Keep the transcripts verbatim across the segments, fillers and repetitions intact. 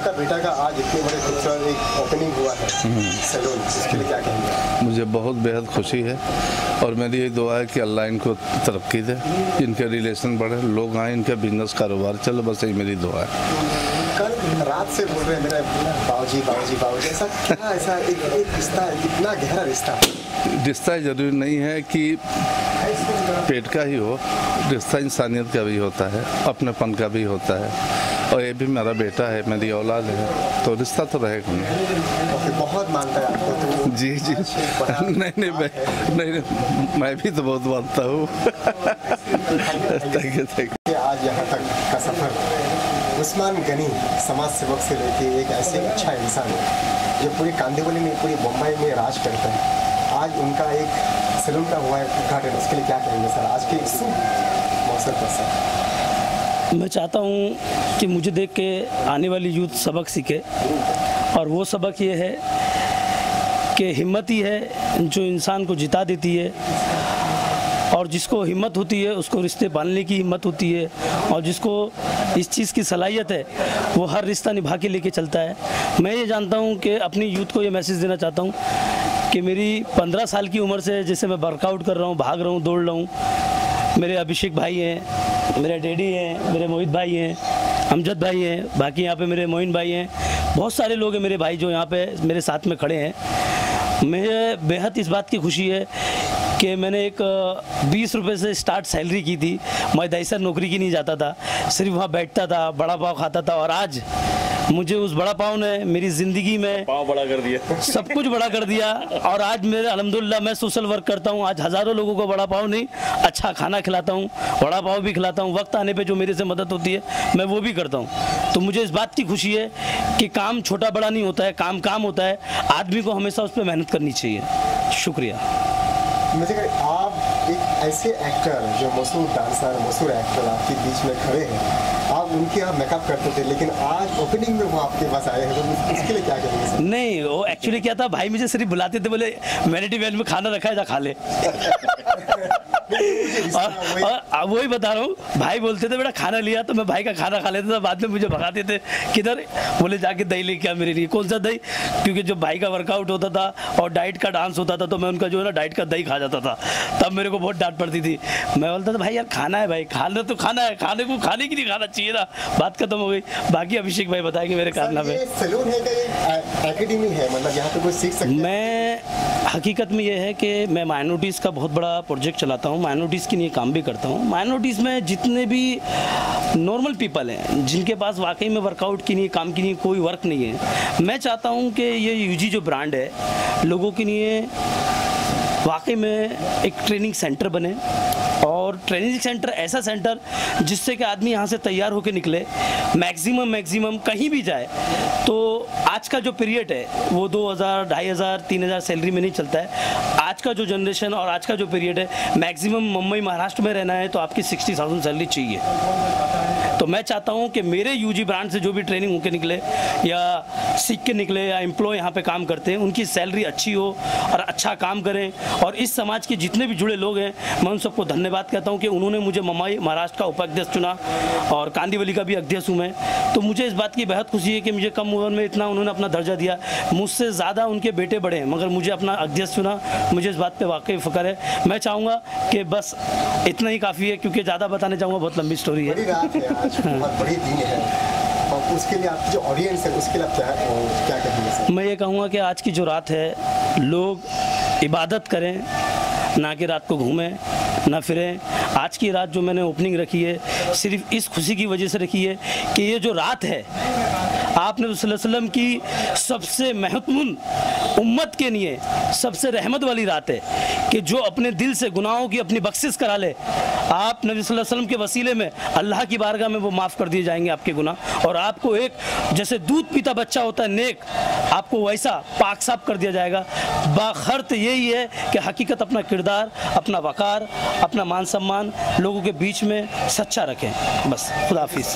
आपका बेटा का आज इतने बड़े खूबसूरत एक ओपनिंग हुआ है सैलून, इसके लिए क्या कहेंगे? मुझे बहुत बेहद खुशी है और मेरी ये दुआ है कि अल्लाह इनको तरक्की दे, इनके रिलेशन बढ़े, लोग आए, इनका बिजनेस कारोबार चलो, बस यही मेरी दुआ है। कल रात से बोल रहे हैं मेरे बाबूजी बाबूजी बाबूजी, ऐसा क्या, ऐसा एक एक रिश्ता, इतना गहरा रिश्ता? रिश्ता जरूरी नहीं है कि पेट का ही हो, रिश्ता इंसानियत का भी होता है, अपनेपन का भी होता है, और ये भी मेरा बेटा है, मेरी औलाद है, तो रिश्ता तो रहेगा नहीं। बहुत मानता है आपको तो? जी जी नहीं नहीं मैं नहीं मैं भी तो बहुत मानता हूँ। Thank you thank you. आज यहाँ तक का सफ़र उस्मान गनी समाज सेवक से लेके एक ऐसे अच्छा इंसान जो पूरी कांदिवली में, पूरी मुंबई में राज करता है, आज उनका एक सैलून का हुआ है उद्घाटन, उसके लिए क्या कहेंगे सर आज के इस मौसम पर? सर मैं चाहता हूँ कि मुझे देख के आने वाली यूथ सबक सीखे, और वो सबक ये है कि हिम्मत ही है जो इंसान को जिता देती है, और जिसको हिम्मत होती है उसको रिश्ते पालने की हिम्मत होती है, और जिसको इस चीज़ की सलाहियत है वो हर रिश्ता निभा के लेके चलता है। मैं ये जानता हूँ कि अपनी यूथ को ये मैसेज देना चाहता हूँ कि मेरी पंद्रह साल की उम्र से जैसे मैं वर्कआउट कर रहा हूँ, भाग रहा हूँ, दौड़ रहा हूँ, मेरे अभिषेक भाई हैं, मेरे डैडी हैं, मेरे मोहित भाई हैं, अमजद भाई हैं, बाकी यहाँ पे मेरे मोइन भाई हैं, बहुत सारे लोग हैं मेरे भाई जो यहाँ पे मेरे साथ में खड़े हैं। मुझे बेहद इस बात की खुशी है कि मैंने एक बीस रुपए से स्टार्ट सैलरी की थी, मैं दैसर नौकरी की नहीं जाता था, सिर्फ वहाँ बैठता था, बड़ा पाव खाता था, और आज मुझे उस बड़ा पाव ने मेरी ज़िंदगी में पाव बड़ा कर दिया, सब कुछ बड़ा कर दिया। और आज मेरे अल्हम्दुलिल्लाह मैं सोशल वर्क करता हूँ, आज हज़ारों लोगों को बड़ा पाव नहीं अच्छा खाना खिलाता हूँ, बड़ा पाव भी खिलाता हूँ, वक्त आने पे जो मेरे से मदद होती है मैं वो भी करता हूँ। तो मुझे इस बात की खुशी है कि काम छोटा बड़ा नहीं होता है, काम काम होता है, आदमी को हमेशा उस पर मेहनत करनी चाहिए। शुक्रिया। मुझे आप एक ऐसे एक्टर जो मशहूर डांसर, मशहूर एक्टर आपके बीच में खड़े हैं, आप उनके यहाँ मेकअप करते थे, लेकिन आज ओपनिंग में वो आपके पास आए हैं, तो इसके लिए क्या करेंगे? नहीं, वो एक्चुअली क्या था, भाई मुझे सिर्फ बुलाते थे, बोले वैनिटी वैन में खाना रखा है, जा खा ले। और, और वही बता रहा हूँ, भाई बोलते थे बेटा खाना लिया, तो मैं भाई का खाना खा लेता था, बाद में मुझे भगाते थे, किधर, बोले जाके दही लेके आ मेरे लिए। कौन सा दही? क्योंकि जब भाई का वर्कआउट होता था और डाइट का डांस होता था तो मैं उनका जो है ना डाइट का दही खा जाता था, तब मेरे को बहुत डांट पड़ती थी। मैं बोलता था भाई यार खाना है, भाई खाना तो खाना है, खाने को खाने की नहीं खाना चाहिए ना, बात खत्म हो गई। बाकी अभिषेक भाई बताएंगे मेरे कारनामे। ये सैलून है क्या, एकेडमी है, मतलब यहाँ पे कोई सीख सकता है? मैं हकीकत में ये है कि मैं माइनॉरिटीज़ का बहुत बड़ा प्रोजेक्ट चलाता हूँ, माइनॉरिटीज़ के लिए काम भी करता हूँ। माइनॉरिटीज़ में जितने भी नॉर्मल पीपल हैं जिनके पास वाकई में वर्कआउट के लिए, काम के लिए कोई वर्क नहीं है, मैं चाहता हूँ कि ये यूजी जो ब्रांड है लोगों के लिए वाकई में एक ट्रेनिंग सेंटर बने, और ट्रेनिंग सेंटर ऐसा सेंटर जिससे कि आदमी यहाँ से तैयार होकर निकले, मैक्सिमम मैक्सिमम कहीं भी जाए तो आज का जो पीरियड है वो दो हज़ार, ढाई हज़ार, तीन हज़ार सैलरी में नहीं चलता है। आज का जो जनरेशन और आज का जो पीरियड है, मैक्सिमम मुंबई महाराष्ट्र में रहना है तो आपकी सिक्सटी थाउजेंड सैलरी चाहिए। तो मैं चाहता हूँ कि मेरे यूजी ब्रांड से जो भी ट्रेनिंग होकर निकले या सीख के निकले या एम्प्लॉय यहाँ पे काम करते हैं, उनकी सैलरी अच्छी हो और अच्छा काम करें। और इस समाज के जितने भी जुड़े लोग हैं मैं उन सबको धन्यवाद कहता हूँ कि उन्होंने मुझे मुंबई महाराष्ट्र का उपाध्यक्ष चुना और कांदिवली का भी अध्यक्ष हूँ मैं। तो मुझे इस बात की बेहद खुशी है कि मुझे कम उम्र में इतना उन्होंने अपना दर्जा दिया। मुझसे ज़्यादा उनके बेटे बड़े हैं मगर मुझे अपना अध्यक्ष चुना, मुझे इस बात पर वाकई फ़ख्र है। मैं चाहूँगा कि बस इतना ही काफ़ी है, क्योंकि ज़्यादा बताने चाहूँगा बहुत लंबी स्टोरी है। बहुत बड़ी दिन है और उसके लिए आपकी जो ऑडियंस है उसके लिए आप क्या क्या कहेंगे? मैं ये कहूँगा कि आज की जो रात है लोग इबादत करें, ना कि रात को घूमें ना फिरें। आज की रात जो मैंने ओपनिंग रखी है सिर्फ इस खुशी की वजह से रखी है कि ये जो रात है आपने रसूल सल्लल्लाहु अलैहि वसल्लम की सबसे महत्वपूर्ण उम्मत के लिए सबसे रहमत वाली रात है कि जो अपने दिल से गुनाहों की अपनी बख्शिश करा ले, आप नबी सल्लल्लाहु अलैहि वसल्लम के वसीले में अल्लाह की बारगाह में वो माफ़ कर दिए जाएंगे आपके गुनाह, और आपको एक जैसे दूध पीता बच्चा होता है नेक, आपको वैसा पाक साफ कर दिया जाएगा। बाखर्त यही है कि हकीकत अपना किरदार, अपना वक़ार, अपना मान सम्मान लोगों के बीच में सच्चा रखें। बस खुदा हाफिज़।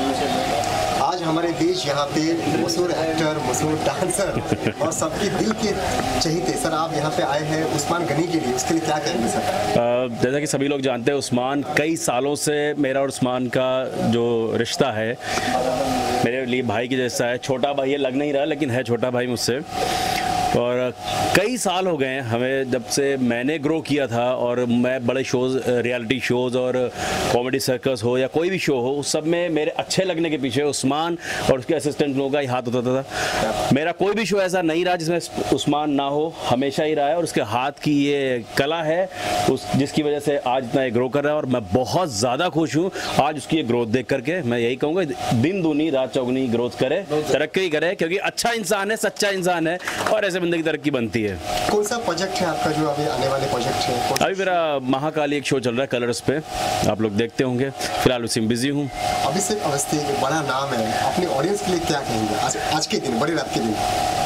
आज हमारे देश यहाँ पे मशहूर एक्टर, मशहूर डांसर और सबके दिल के चहीते, सर आप यहाँ पे आए हैं उस्मान गनी के लिए, उसके लिए क्या कहेंगे सर? जैसा कि सभी लोग जानते हैं उस्मान, कई सालों से मेरा और उस्मान का जो रिश्ता है मेरे लिए भाई के जैसा है, छोटा भाई है, लग नहीं रहा लेकिन है छोटा भाई मुझसे। और कई साल हो गए हैं हमें जब से मैंने ग्रो किया था, और मैं बड़े शोज़, रियलिटी शोज़ और कॉमेडी सर्कस हो या कोई भी शो हो, उस सब में मेरे अच्छे लगने के पीछे उस्मान और उसके असिस्टेंट लोगों का ही हाथ होता था। मेरा कोई भी शो ऐसा नहीं रहा जिसमें उस्मान ना हो, हमेशा ही रहा है। और उसके हाथ की ये कला है उस जिसकी वजह से आज इतना ग्रो कर रहा है, और मैं बहुत ज़्यादा खुश हूँ आज उसकी ये ग्रोथ देख करके। मैं यही कहूँगा दिन दूनी रात चौगुनी ग्रोथ करे, तरक्की करे, क्योंकि अच्छा इंसान है, सच्चा इंसान है, और ऐसे बंदे की तरक्की बनती है। कौन सा प्रोजेक्ट है आपका जो अभी आने वाले प्रोजेक्ट है? अभी मेरा महाकाली एक शो चल रहा है कलर्स पे, आप लोग देखते होंगे। फिलहाल उसी में बिजी हूँ। अभिषेक अवस्थी एक बड़ा नाम है, अपनी ऑडियंस के लिए क्या कहेंगे आज, आज के दिन, बड़ी रात के दिन?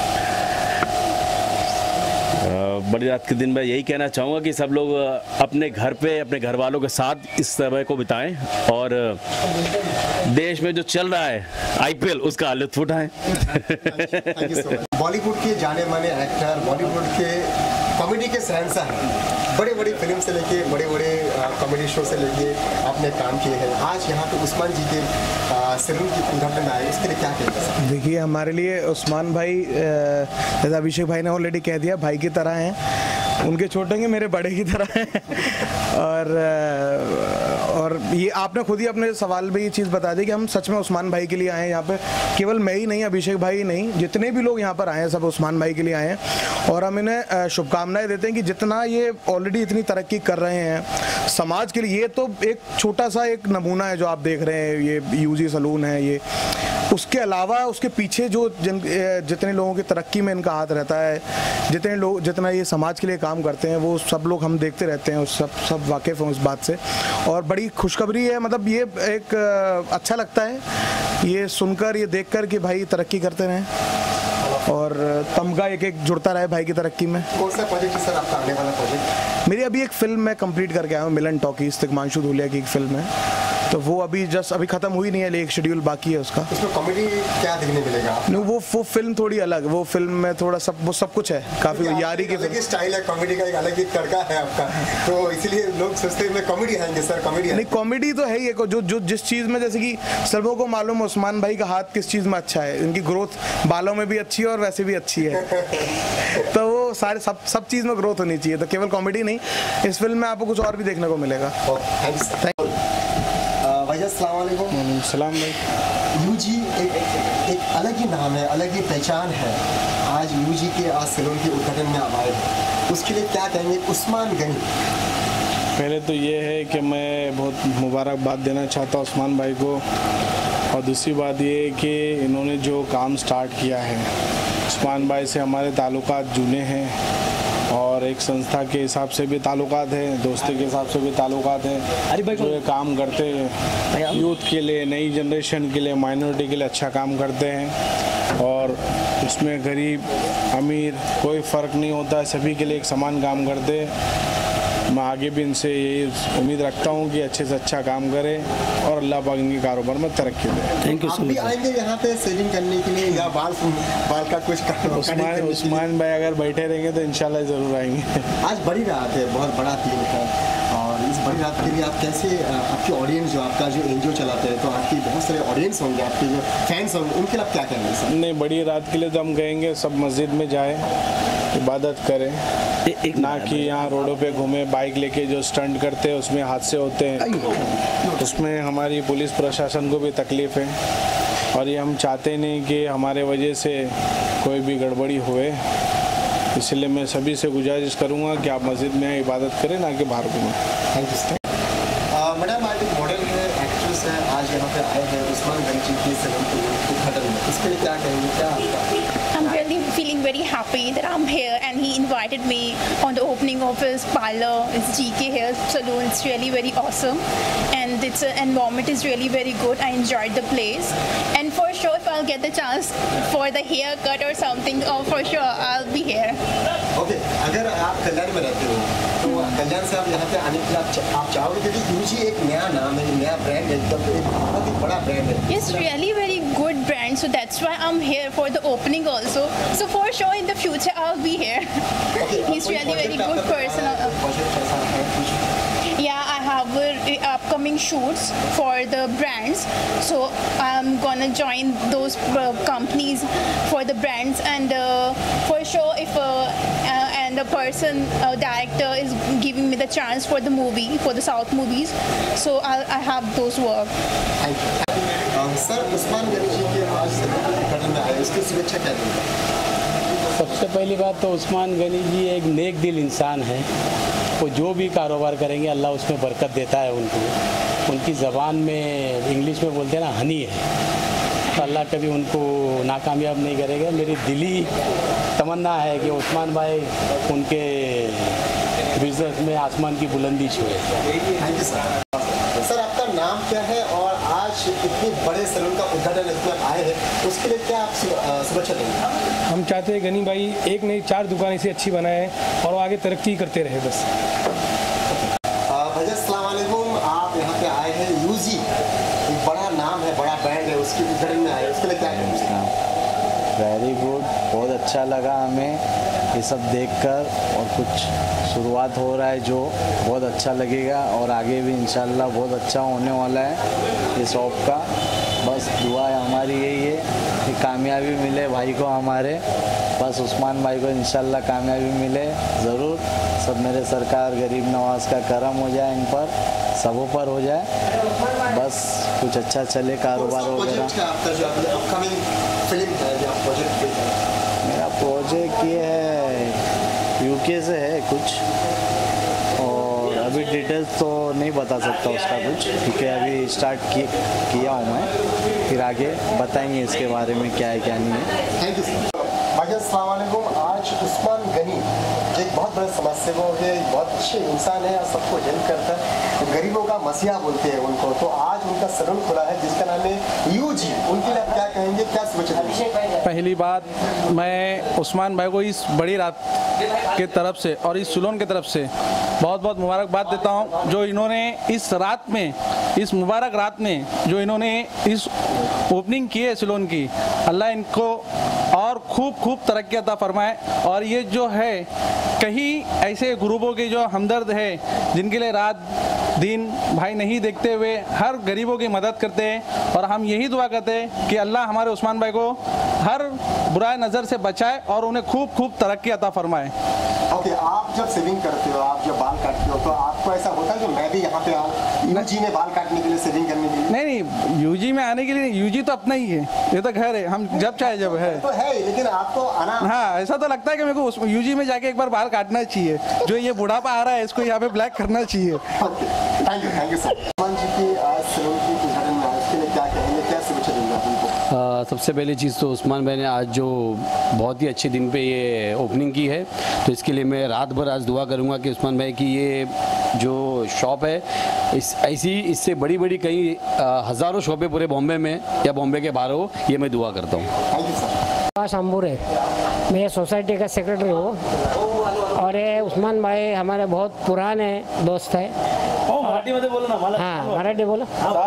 बड़ी रात के दिन मैं यही कहना चाहूँगा कि सब लोग अपने घर पे अपने घर वालों के साथ इस समय को बिताएं, और देश में जो चल रहा है आईपीएल उसका लुत्फ उठाएं। बॉलीवुड के जाने माने एक्टर, बॉलीवुड के कॉमेडी के शहंशाह हैं, बड़े बड़े फिल्म से लेके बड़े बड़े कॉमेडी शो से लेके आपने काम किए हैं। आज यहाँ पे उस्मान जी के सैलून की उद्घाटन में आए, उसके लिए क्या कहेंगे? देखिए, हमारे लिए उस्मान भाई, जैसा अभिषेक भाई ने ऑलरेडी कह दिया, भाई की तरह हैं। उनके छोटे होंगे, मेरे बड़े की तरह हैं। और और ये आपने खुद ही अपने सवाल में ये चीज़ बता दी कि हम सच में उस्मान भाई के लिए आए हैं यहाँ पे। केवल मैं ही नहीं, अभिषेक भाई ही नहीं, जितने भी लोग यहाँ पर आए हैं सब उस्मान भाई के लिए आए हैं। और हम इन्हें शुभकामनाएं देते हैं कि जितना ये ऑलरेडी इतनी तरक्की कर रहे हैं समाज के लिए, ये तो एक छोटा सा एक नमूना है जो आप देख रहे हैं, ये यूजी सलून है ये। उसके अलावा उसके पीछे जो जिन जितने लोगों की तरक्की में इनका हाथ रहता है, जितने लोग जितना ये समाज के लिए काम करते हैं, वो सब लोग हम देखते रहते हैं, उस सब सब वाकिफ़ हैं उस बात से। और बड़ी खुशखबरी है, मतलब ये एक अच्छा लगता है ये सुनकर, ये देखकर कि भाई तरक्की करते रहें और तमगा एक एक जुड़ता रहे भाई की तरक्की में। कौन सा प्रोजेक्ट है सर आपका आने वाला प्रोजेक्ट? मेरी अभी एक फिल्म मैं कंप्लीट करके आया हूँ, मिलन टॉकीज, तिग्मांशु धूलिया की एक फिल्म है, तो वो अभी जस्ट अभी खत्म हुई नहीं है, एक शेड्यूल बाकी है उसका। उसमें कॉमेडी क्या देखने मिलेगा? नहीं, वो वो फिल्म थोड़ी अलग, वो फिल्म में थोड़ा सब वो सब कुछ है, काफी यारी की अलग स्टाइल है, कॉमेडी का एक अलग ही तड़का है आपका, तो इसलिए लोग सोचते हैं कॉमेडी आएंगे सर। कॉमेडी नहीं, कॉमेडी तो है ही, जो जो जिस चीज़ में, जैसे कि सबों को मालूम है उस्मान भाई का हाथ किस चीज़ में अच्छा है, इनकी ग्रोथ बालों में भी अच्छी है और वैसे भी अच्छी है। तो वो सारे सब सब चीज़ में ग्रोथ होनी चाहिए, तो केवल कॉमेडी नहीं, इस फिल्म में आपको कुछ और भी देखने को मिलेगा। भाई अस्सलाम वालेकुम। सलाम भाई। यूजी एक, एक अलग ही नाम है, अलग ही पहचान है। आज यूजी के आज सैलून के उद्घाटन में आए हैं, उसके लिए क्या कहेंगे उस्मान गनी? पहले तो ये है कि मैं बहुत मुबारकबाद देना चाहता हूँ उस्मान भाई को, और दूसरी बात ये है कि इन्होंने जो काम स्टार्ट किया है, उस्मान भाई से हमारे ताल्लुकात जुड़े हैं, और एक संस्था के हिसाब से भी ताल्लुकात हैं, दोस्ती के हिसाब से भी ताल्लुकात हैं। जो ये काम करते हैं यूथ के लिए, नई जनरेशन के लिए, माइनॉरिटी के लिए अच्छा काम करते हैं, और इसमें गरीब अमीर कोई फ़र्क नहीं होता है, सभी के लिए एक समान काम करते हैं। मैं आगे भी इनसे यही उम्मीद रखता हूँ कि अच्छे से अच्छा काम करें और अल्लाह पाक इनके कारोबार में तरक्की दे। Thank you so much. आएंगे यहाँ पे सेविंग करने के लिए या बाल बाल का कुछ करना? उस्मान उस्मान भाई अगर बैठे रहेंगे तो इंशाल्लाह ज़रूर आएंगे। आज बड़ी रात है, बहुत बड़ा दिन है, और इस बड़ी रात के लिए आप कैसे, आपकी ऑडियंस जो आपका जो एनजीओ चलाते हैं, तो आपकी बहुत सारे ऑडियंस होंगे, आपके जो फैंस होंगे, उनके लिए आप क्या कहेंगे सर? नहीं, बड़ी रात के लिए तो हम कहेंगे सब मस्जिद में जाएं, इबादत करें, एक ना कि यहाँ रोडों पे घूमे बाइक लेके जो स्टंट करते हैं उसमें हादसे होते हैं, उसमें हमारी पुलिस प्रशासन को भी तकलीफ़ है, और ये हम चाहते नहीं कि हमारे वजह से कोई भी गड़बड़ी हुए। इसलिए मैं सभी से गुजारिश करूँगा कि आप मस्जिद में इबादत करें, ना कि बाहर घूमें। Thank you sir. मैडम, आज एक मॉडल है, एक्ट्रेस है, आज यहाँ पे आए हैं उस्मान गनी जी के सैलून के उद्घाटन में, इसके लिए क्या कहेंगे? क्या आपका? I'm really feeling very happy that I'm here and he invited me on the opening of his parlor, his G K Hair Salon. It's really very awesome, and its uh, environment is really very good. I enjoyed the place, and for sure if I'll get the chance for the haircut or something, oh, for sure I'll be here. Okay, अगर आप कल्याण में रहते हो तो कल्याण से आप यहाँ पे आने के लिए आप, आप चाहोगे, क्योंकि यूजी एक नया नाम है, नया ब्रांड है, एकदम एक बहुत ही बड़ा ब्रांड है। Yes, really very good brand, so that's why I'm here for the opening also. So for sure in the future I'll be here. Okay, He's really very good person. Yeah, I have a upcoming upcoming shoots for the brands. So I'm gonna join those uh, companies for the brands, and uh, for sure if uh, uh, and a person, a director is giving me the chance for the movie, for the South movies, so I'll, I have those work. Thank you sir. Usman Gani ji के आज salon के उद्घाटन में आए, उसकी शुभेच्छा क्या देंगे? सबसे पहली बात तो उस्मान गनी जी एक नेक दिल इंसान है। वो जो भी कारोबार करेंगे अल्लाह उसमें बरकत देता है उनको। उनकी ज़बान में इंग्लिश में बोलते हैं ना, हनी है, तो अल्लाह कभी उनको नाकामयाब नहीं करेगा। मेरी दिली तमन्ना है कि उस्मान भाई उनके बिजनेस में आसमान की बुलंदी छुए। Thank you sir. सर आपका नाम क्या है और आज इतनी बड़े सैलून का उद्घाटन इसमें आए हैं, उसके लिए क्या आप शुभेच्छा देंगे? हम चाहते हैं गनी भाई एक नहीं चार दुकान से अच्छी बनाए और वो आगे तरक्की करते रहे बस। भैया अस्सलाम वालेकुम, आप यहाँ पे आए हैं, यूजी एक बड़ा नाम है, बड़ा ब्रांड है, उसके उद्घाटन में आए, उसके लिए क्या कहेंगे? वेरी गुड, बहुत अच्छा लगा हमें ये सब देखकर, और कुछ शुरुआत हो रहा है जो बहुत अच्छा लगेगा और आगे भी इंशाल्लाह बहुत अच्छा होने वाला है ये शॉप का। बस दुआ हमारी यही है कि कामयाबी मिले भाई को हमारे, बस उस्मान भाई को इंशाल्लाह कामयाबी मिले ज़रूर। सब मेरे सरकार गरीब नवाज का करम हो जाए, इन पर सबों पर हो जाए, बस कुछ अच्छा चले कारोबार वगैरह। मेरा प्रोजेक्ट ये है, यूके से है कुछ, और अभी डिटेल्स तो नहीं बता सकता उसका कुछ, ठीक है, अभी स्टार्ट कि, किया हूँ मैं, फिर आगे बताएंगे इसके बारे में क्या है क्या नहीं है। Thank you sir. भाई अस्सलाम वालेकुम, आज उस्मान गनी एक बहुत बड़े समाज सेवक है, एक बहुत अच्छे इंसान है और सबको हेल्प करता है, गरीबों का मसीहा बोलते हैं उनको। तो आज उनका सैलून खुला है जिसका नाम है यूजी, उनके लिए आप क्या कहेंगे, क्या शुभेच्छा देंगे? पहली बात, मैं उस्मान भाई को इस बड़ी रात के तरफ से और इस सैलून की तरफ से बहुत बहुत मुबारकबाद देता हूं, जो इन्होंने इस रात में, इस मुबारक रात में जो इन्होंने इस ओपनिंग की है सैलून की, अल्लाह इनको और खूब खूब तरक्की अता फरमाए। और ये जो है कहीं ऐसे ग्रुपों के जो हमदर्द है, जिनके लिए रात दिन भाई नहीं देखते हुए हर गरीबों की मदद करते हैं, और हम यही दुआ करते हैं कि अल्लाह हमारे उस्मान भाई को हर बुराई नज़र से बचाए और उन्हें खूब खूब तरक्की अता फरमाए। ओके, आप जब सेविंग करते हो, आप जब बाल काटते हो, तो आपको ऐसा होता है कि मैं भी यहाँ पे आऊँ यूजी में बाल काटने के लिए, सेविंग करने के लिए? नहीं नहीं, यूजी में आने के लिए, यूजी तो अपना ही है, ये तो घर है, हम जब चाहे जब है तो है, लेकिन आपको आना, हाँ ऐसा तो लगता है कि मेरे को उस यूजी में जाके एक बार बाल काटना चाहिए, जो ये बुढ़ापा आ रहा है इसको यहाँ पे ब्लैक करना चाहिए। Thank you, thank you sir. Usman ji की आज सैलून की उद्घाटन में आए, उसके लिए क्या कहेंगे, क्या शुभेच्छा देंगे आप उनको? आ, सबसे पहली चीज़ तो उस्मान भाई ने आज जो बहुत ही अच्छे दिन पे ये ओपनिंग की है, तो इसके लिए मैं रात भर आज दुआ करूँगा कि उस्मान भाई की ये जो शॉप है, इस ऐसी इससे बड़ी बड़ी कई हज़ारों शॉपें पूरे बॉम्बे में या बॉम्बे के बाहर हो, ये मैं दुआ करता हूँ। Thank you sir. शंभूर है, मैं सोसाइटी का सेक्रेटरी हूँ, और ये उस्मान भाई हमारे बहुत पुराने दोस्त है। मराठी मध्ये बोलो ना मला। हाँ मराठी बोलो।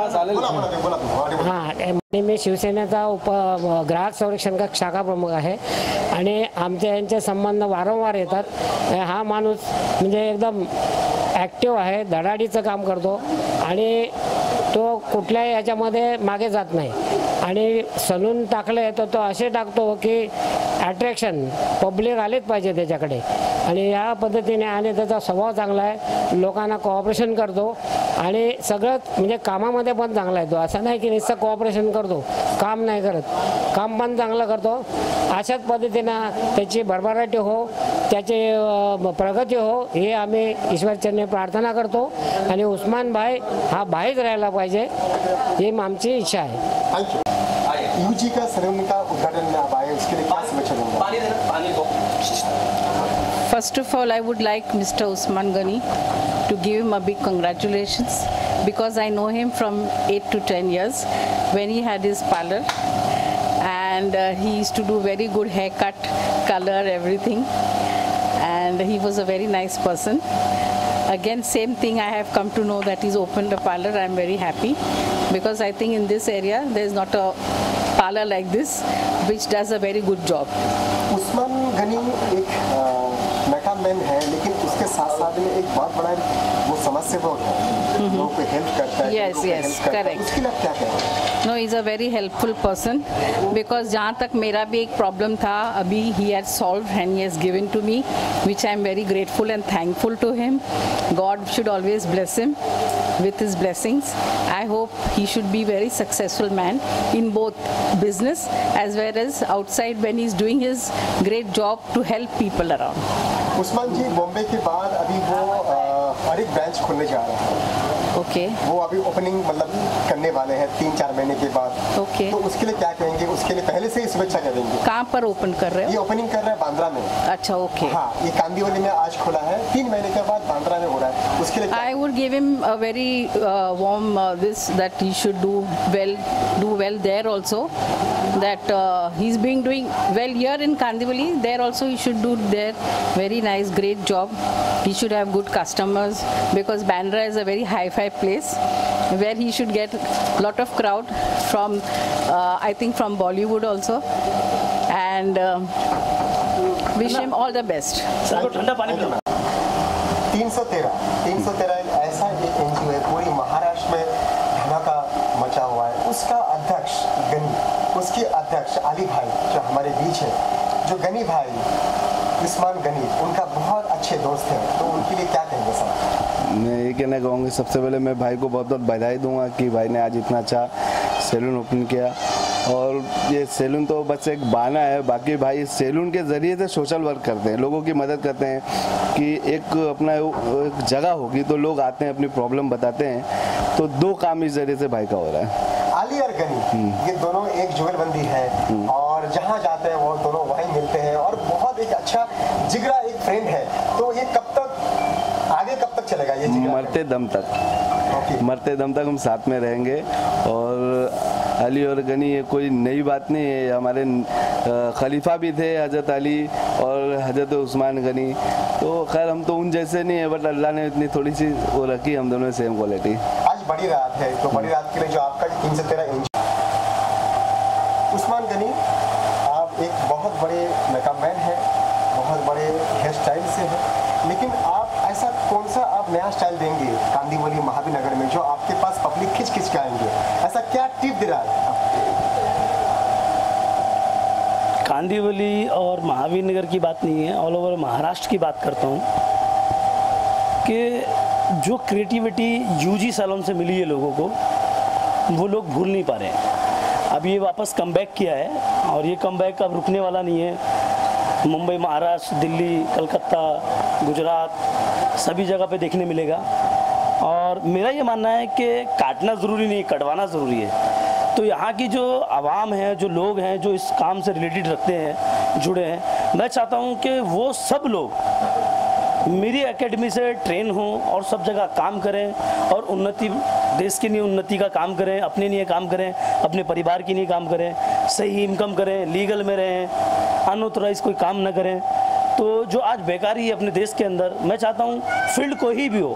हाँ, मी शिवसेनेचा उप ग्राहक संरक्षण का शाखा प्रमुख आहे, आणि आमच्या यांचे संबंध वारंवार येतात। हा माणूस म्हणजे एकदम ॲक्टिव्ह आहे, धडाडीचं काम करतो, आणि तो कुठल्याही याच्यामध्ये मागे जात नाही, आणि सलून टाकले तर तो असे टाकतो की अट्रॅक्शन पब्लिक आलेच पाहिजे त्याच्याकडे, आणि या पद्धतीने, आणि त्याचा स्वभाव चांगला आहे, लोकांना कोऑपरेशन करतो, आणि सगळं म्हणजे कामामध्ये पण चांगला आहे तो, असं नाही की नुसतं कोऑपरेशन करतो, काम नाही करत, काम पण चांगलं करतो। अशाच पद्धतीनं त्याची भरभराटी हो, त्याची प्रगती हो, हे आम्ही ईश्वरचरणी प्रार्थना करतो, आणि उस्मान भाई हा भाईच राहायला पाहिजे, ही आमची इच्छा आहे। Thank you. यूजी का सैलून का उद्घाटन में आप आए, उसके लिए क्या शुभेच्छा देंगे? First of all, I would like Mister Usman Gani to give him a big congratulations, because I know him from eight to ten years when he had his parlor, and uh, he used to do very good haircut, color, everything, and he was a very nice person. Again, same thing, I have come to know that he's opened a parlor. I am very happy, because I think in this area there is not a parlor like this which does a very good job. Usman Ghani एक makeup man है, लेकिन उसके साथ साथ में एक बहुत बड़ा वो समाज सेवक है, लोगों को हेल्प करता है। Yes, yes, correct. उसके लिए क्या कहें? No, he's a very helpful person because जहाँ तक मेरा भी एक प्रॉब्लम था, अभी he has solved and he has given to me, which I am very grateful and thankful to him. God should always bless him with his blessings. I hope he should be very successful man in both business as well as outside when he's doing his great job to help people around. Usman जी, बॉम्बे के बाद अभी वो हर एक branch खोलने जा रहे हैं। Okay okay. वो अभी ओपनिंग मतलब करने वाले हैं तीन चार महीने के बाद। Okay okay. तो उसके लिए क्या कहेंगे? उसके लिए पहले से ही शुभेच्छा करेंगे। कहाँ पर ओपन कर रहे हो? ये ओपनिंग कर रहे हैं बांद्रा में। अच्छा, ओके okay. हाँ, ये कांदीवली में आज खोला है, तीन महीने के बाद बांद्रा में हो रहा है। उसके लिए I would give him a very warm this that he should do well do well there also, that uh, he's been doing well here in Kandivali. There also he should do their very nice, great job. He should have good customers because Bandra is a very hi-fi place where he should get lot of crowd from, uh, I think from Bollywood also, and uh, wish him all the best. तीन सौ तेरह तीन सौ तेरह ऐसा एक NGO है पूरी महाराष्ट्र में धमाका मचा हुआ है। उसका अध्यक्ष गनी, उसकी अध्यक्ष अली भाई जो हमारे बीच है, जो गनी भाई उस्मान गनी, उनका बहुत अच्छे दोस्त हैं, तो उनके लिए क्या कहेंगे सर? मैं ये कहना कहूँगा, सबसे पहले मैं भाई को बहुत बहुत बधाई दूंगा कि भाई ने आज इतना अच्छा सैलून ओपन किया। और ये सैलून तो बस एक बहाना है, बाकी भाई सैलून के ज़रिए से सोशल वर्क करते हैं, लोगों की मदद करते हैं कि एक अपना एक जगह होगी तो लोग आते हैं, अपनी प्रॉब्लम बताते हैं, तो दो काम इस ज़रिए से भाई का हो रहा है। अली और गनी ये दोनों एक जुगलबंदी है और जहाँ जाते हैं वो दोनों वहीं मिलते हैं और बहुत एक अच्छा जिगरा एक फ्रेंड है। तो ये कब तक आगे कब तक चलेगा ये जिगरा? मरते दम तक, मरते दम तक हम साथ में रहेंगे। और अली और गनी ये कोई नई बात नहीं है, हमारे खलीफा भी थे हजरत अली और हजरत उस्मान गनी, तो खैर हम तो उन जैसे नहीं है, बट अल्लाह ने इतनी थोड़ी सी वो रखी, हम दोनों सेम क्वालिटी। आज बड़ी रात है, तो बड़ी रात के लिए जो आपका तीन सौ तेरह इंच उस्मान गनी, आप एक बहुत बड़े मेकअप मैन हैं, बहुत बड़े हेयर स्टाइल से हैं, लेकिन आप ऐसा कौन सा आप नया स्टाइल देंगे कांदीवली महावीर नगर में जो आपके पास पब्लिक खिंच खिंच के आएंगे? ऐसा क्या टिप दे रहा है? कांदीवली और महावीर नगर की बात नहीं है, ऑल ओवर महाराष्ट्र की बात करता हूँ कि जो क्रिएटिविटी यूजी सैलून से मिली है लोगों को, वो लोग भूल नहीं पा रहे हैं। अब ये वापस कमबैक किया है और ये कमबैक अब रुकने वाला नहीं है। मुंबई, महाराष्ट्र, दिल्ली, कलकत्ता, गुजरात सभी जगह पे देखने मिलेगा। और मेरा ये मानना है कि काटना ज़रूरी नहीं, कटवाना ज़रूरी है। तो यहाँ की जो आवाम है, जो लोग हैं, जो इस काम से रिलेटेड रखते हैं, जुड़े हैं, मैं चाहता हूँ कि वो सब लोग मेरी एकेडमी से ट्रेन हों और सब जगह काम करें और उन्नति, देश के लिए उन्नति का काम करें, अपने लिए काम करें, अपने परिवार के लिए काम करें, सही इनकम करें, लीगल में रहें, अनऑथराइज कोई काम न करें। तो जो आज बेकारी है अपने देश के अंदर, मैं चाहता हूँ फील्ड कोई भी हो,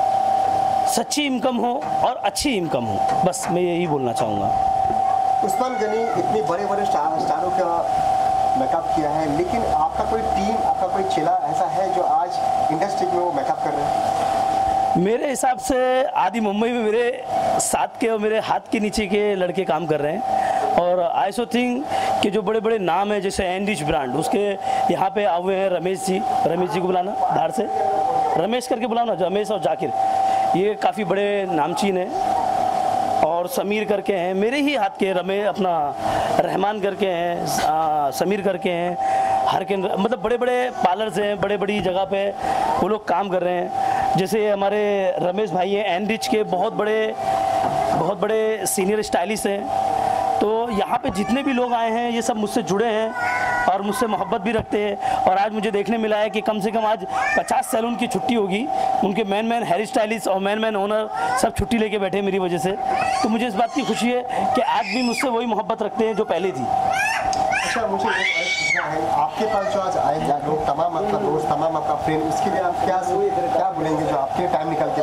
सच्ची इनकम हो और अच्छी इनकम हो, बस मैं यही बोलना चाहूँगा। उस्मान गनी इतने बड़े बड़े स्टार स्टारों का मेकअप किया है, लेकिन आपका कोई टीम, आपका कोई चेला ऐसा है जो आज इंडस्ट्री में वो मेकअप कर रहे हैं? मेरे हिसाब से आदि मुंबई में मेरे साथ के और मेरे हाथ के नीचे के लड़के काम कर रहे हैं। और आई सो थिंक कि जो बड़े बड़े नाम हैं जैसे एनरिच ब्रांड, उसके यहाँ पे आए हुए हैं रमेश जी, रमेश जी को बुलाना बाहर से, रमेश करके बुलाना, रमेश और जाकिर, ये काफ़ी बड़े नामचीन हैं। और समीर करके हैं मेरे ही हाथ के, रमेश अपना रहमान करके हैं, आ, समीर करके हैं, हर के मतलब बड़े बड़े पार्लर्स हैं, बड़े बड़ी जगह पे वो लोग काम कर रहे हैं। जैसे हमारे रमेश भाई हैं एनरिच के, बहुत बड़े बहुत बड़े सीनियर स्टाइलिस्ट हैं। तो यहाँ पे जितने भी लोग आए हैं ये सब मुझसे जुड़े हैं और मुझसे मोहब्बत भी रखते हैं। और आज मुझे देखने मिला है कि कम से कम आज पचास सैलून की छुट्टी होगी, उनके मैन मैन हेयर स्टाइलिस्ट और मैन मैन ओनर सब छुट्टी लेके बैठे हैं मेरी वजह से। तो मुझे इस बात की खुशी है कि आज भी मुझसे वही मोहब्बत रखते हैं जो पहले थी। अच्छा, मुझे एक पूछना है, आपके पास जो आज आए लोग, तमाम आपका दोस्त, तमाम आपका फ्रेंड, उसके लिए आप क्या क्या बोलेंगे जो आपके टाइम निकाल के बोलेगा?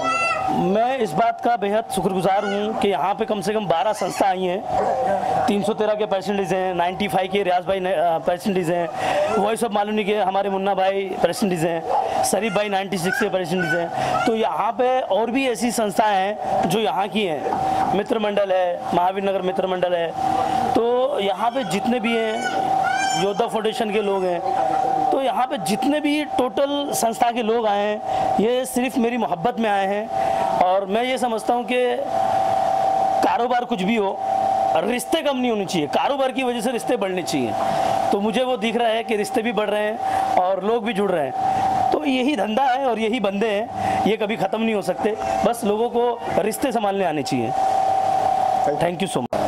मैं इस बात का बेहद शुक्रगुजार हूँ कि यहाँ पे कम से कम बारह संस्था आई हैं। तीन सौ तेरह के प्रेसिडेंट हैं, पचानवे के रियाज भाई प्रेसिडेंट हैं, वॉइस ऑफ मालूनी के हमारे मुन्ना भाई प्रेसिडेंट हैं, शरीफ भाई छियानवे के प्रेसिडेंट हैं। तो यहाँ पे और भी ऐसी संस्थाएं हैं जो यहाँ की हैं, मित्र मंडल है, महावीर नगर मित्र मंडल है। तो यहाँ पे जितने भी हैं, योद्धा फाउंडेशन के लोग हैं, तो यहाँ पे जितने भी टोटल संस्था के लोग आए हैं, ये सिर्फ मेरी मोहब्बत में आए हैं। और मैं ये समझता हूँ कि कारोबार कुछ भी हो, रिश्ते कम नहीं होने चाहिए, कारोबार की वजह से रिश्ते बढ़ने चाहिए। तो मुझे वो दिख रहा है कि रिश्ते भी बढ़ रहे हैं और लोग भी जुड़ रहे हैं। तो यही धंधा है और यही बंदे हैं, ये कभी ख़त्म नहीं हो सकते। बस लोगों को रिश्ते संभालने आने चाहिए। Thank you so much.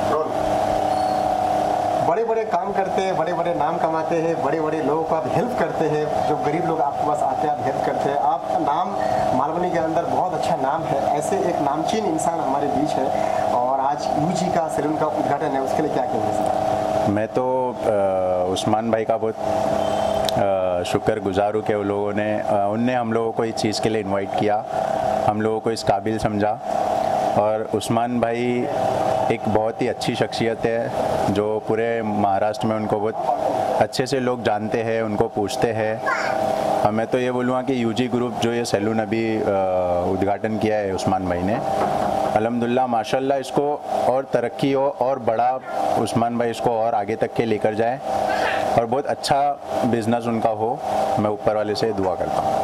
बड़े बड़े काम करते हैं, बड़े बड़े नाम कमाते हैं, बड़े बड़े लोगों को आप हेल्प करते हैं, जो गरीब लोग आपके पास आते हैं आप हेल्प करते हैं। आपका नाम मालवनी के अंदर बहुत अच्छा नाम है, ऐसे एक नामचीन इंसान हमारे बीच है। और आज यूजी का सैलून का उद्घाटन है, उसके लिए क्या कहेंगे सर? मैं तो आ, उस्मान भाई का बहुत शुक्रगुजार हूँ कि वो लोगों ने उनने हम लोगों को इस चीज़ के लिए इन्वाइट किया, हम लोगों को इस काबिल समझा। और उस्मान भाई एक बहुत ही अच्छी शख्सियत है जो पूरे महाराष्ट्र में उनको बहुत अच्छे से लोग जानते हैं, उनको पूछते हैं। मैं तो ये बोलूँगा कि यूजी ग्रुप जो ये सैलून अभी उद्घाटन किया है उस्मान भाई ने, अल्हम्दुलिल्लाह माशाल्लाह इसको और तरक्की हो और बड़ा उस्मान भाई इसको और आगे तक के लेकर जाए और बहुत अच्छा बिजनेस उनका हो। मैं ऊपर वाले से दुआ करता हूँ।